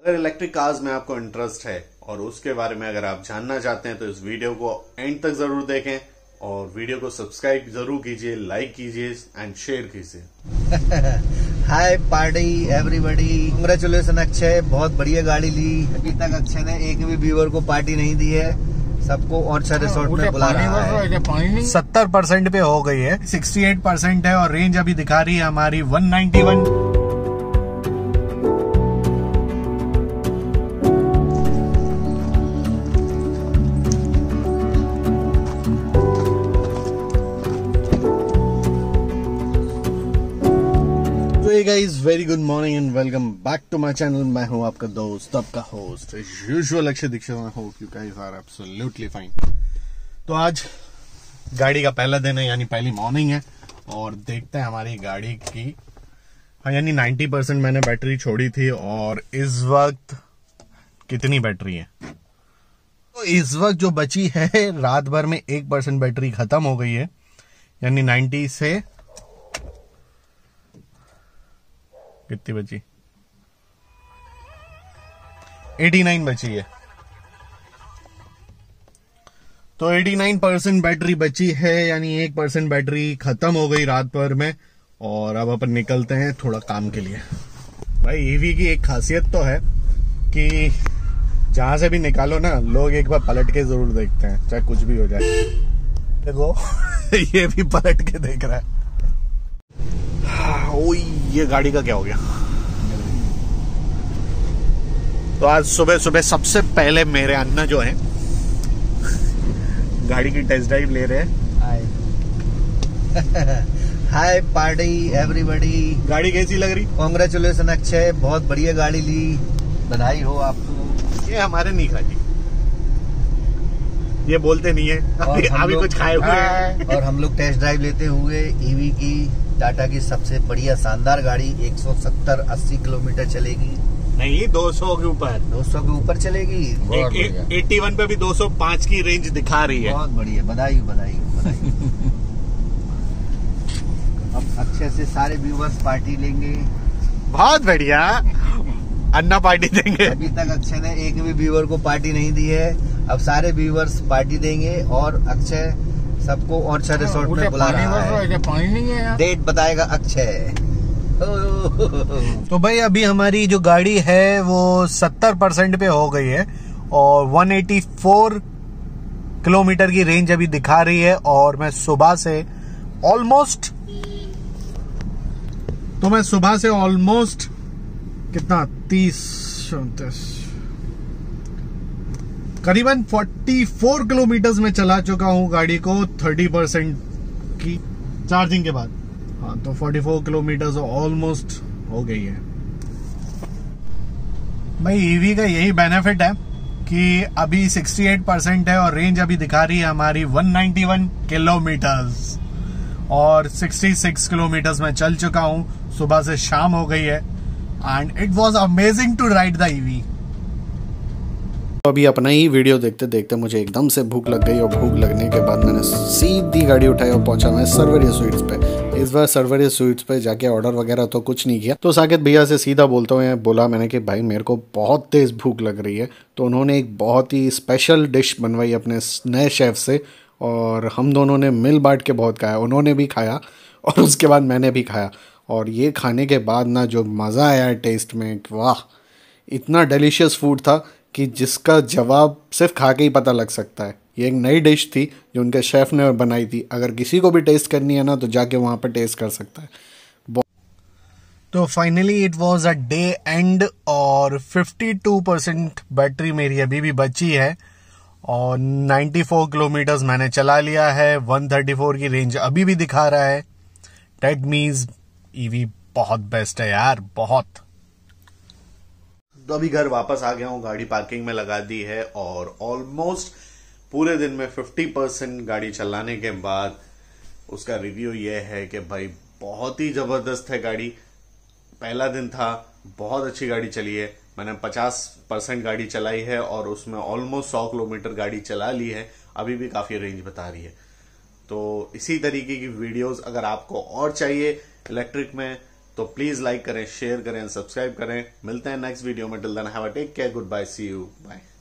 अगर electric cars में आपको इंटरेस्ट है और उसके बारे में अगर आप जानना चाहते हैं तो इस वीडियो को एंड तक जरूर देखें और वीडियो को सब्सक्राइब जरूर कीजिए, लाइक कीजिए एंड शेयर कीजिए। Hi party everybody, congratulation Akshay, बहुत बढ़िया गाड़ी ली। अभी तक अक्षय ने एक भी व्यूअर को पार्टी नहीं दी है, सबको ऑर्चा रिसोर्ट में बुला रहा है। 70% पे हो गई है, 68% है और रेंज अभी दिखा रही है हमारी 191। Hey guys, very good morning and welcome back to my channel। मैं हूं आपका दोस्त, आपका host usual Akshay Dikshit. I hope you guys are absolutely fine। तो आज गाड़ी का पहला दिन है, यानी पहली मॉर्निंग है और देखते हैं हमारी गाड़ी की, यानी 90% मैंने बैटरी छोड़ी थी और इस वक्त कितनी बैटरी है। तो इस वक्त जो बची है, रात भर में 1% बैटरी खत्म हो गई है, यानी 90 से कितनी बची, 89 बची है। तो 89% बैटरी बची है, यानी 1% बैटरी खत्म हो गई रात भर में। और अब अपन निकलते हैं थोड़ा काम के लिए। भाई ईवी की एक खासियत तो है कि जहां से भी निकालो ना, लोग एक बार पलट के जरूर देखते हैं, चाहे कुछ भी हो जाए। देखो ये भी पलट के देख रहा है। ओ, ये गाड़ी का क्या हो गया। तो आज सुबह सुबह सबसे पहले मेरे अन्ना जो है गाड़ी की टेस्ट ड्राइव ले रहे हैं। हाय पार्टी एवरीबॉडी, गाड़ी कैसी लग रही? कांग्रेचुलेशन अक्षय, बहुत बढ़िया गाड़ी ली, बधाई हो आपको। ये हमारे नहीं खाती, ये बोलते नहीं है, अभी कुछ खाए हुए हैं। और हम लोग टेस्ट ड्राइव लेते हुए ईवी की, टाटा की सबसे बढ़िया शानदार गाड़ी 170-80 किलोमीटर चलेगी। नहीं, 200 के ऊपर, 200 के ऊपर चलेगी। 81 पे भी 205 की रेंज दिखा रही है। बहुत बढ़िया, बधाई बधाई बधाई। अब अच्छे से सारे व्यूवर्स पार्टी लेंगे। बहुत बढ़िया, अन्ना पार्टी देंगे। अभी तक अक्षय ने एक भी व्यूवर को पार्टी नहीं दी है, अब सारे व्यूवर्स पार्टी देंगे और अक्षय सबको ऑर्चा रिसोर्ट में बुला रहा है। पानी नहीं है यार। डेट बताएगा अक्षय। तो भाई अभी हमारी जो गाड़ी है वो 70% पे हो गई है और 184 किलोमीटर की रेंज अभी दिखा रही है। और मैं सुबह से ऑलमोस्ट कितना 30-39 करीबन 44 किलोमीटर में चला चुका हूं गाड़ी को 30% की चार्जिंग के बाद। हाँ, तो 44 किलोमीटर ऑलमोस्ट हो गई है। भाई ईवी का यही बेनिफिट है कि अभी 68% है और रेंज अभी दिखा रही है हमारी 191 किलोमीटर्स और 66 किलोमीटर में चल चुका हूं। सुबह से शाम हो गई है and it was amazing to ride the EV. अभी अपना ही वीडियो देखते देखते मुझे एकदम से भूख लग गई और भूख लगने के बाद मैंने सीधी गाड़ी उठाई और पहुंचा मैं सर्वरिया स्वीट्स पे। इस बार सर्वरिया स्वीट्स पे जाके ऑर्डर वगैरह तो कुछ नहीं किया। तो साकेत भैया से सीधा बोला मैंने कि भाई मेरे को बहुत तेज़ भूख लग रही है। तो उन्होंने एक बहुत ही स्पेशल डिश बनवाई अपने नए शेफ़ से और हम दोनों ने मिल बांट के बहुत खाया। उन्होंने भी खाया और उसके बाद मैंने भी खाया। और ये खाने के बाद ना जो मज़ा आया टेस्ट में, वाह, इतना डिलीशियस फूड था कि जिसका जवाब सिर्फ खा के ही पता लग सकता है। ये एक नई डिश थी जो उनके शेफ़ ने बनाई थी। अगर किसी को भी टेस्ट करनी है ना तो जाके वहाँ पर टेस्ट कर सकता है। तो finally it was a day end और 52% बैटरी मेरी अभी भी बची है और 94 किलोमीटर मैंने चला लिया है। 134 की रेंज अभी भी दिखा रहा है। दैट मीन्स ईवी बहुत बेस्ट है यार, बहुत। तो अभी घर वापस आ गया हूँ, गाड़ी पार्किंग में लगा दी है और ऑलमोस्ट पूरे दिन में 50% गाड़ी चलाने के बाद उसका रिव्यू ये है कि भाई बहुत ही जबरदस्त है गाड़ी। पहला दिन था, बहुत अच्छी गाड़ी चली है। मैंने 50% गाड़ी चलाई है और उसमें ऑलमोस्ट 100 किलोमीटर गाड़ी चला ली है। अभी भी काफी रेंज बता रही है। तो इसी तरीके की वीडियोस अगर आपको और चाहिए इलेक्ट्रिक में तो प्लीज लाइक करें, शेयर करें, सब्सक्राइब करें। मिलते हैं नेक्स्ट वीडियो में। Till then have a take care, good bye, see you, bye.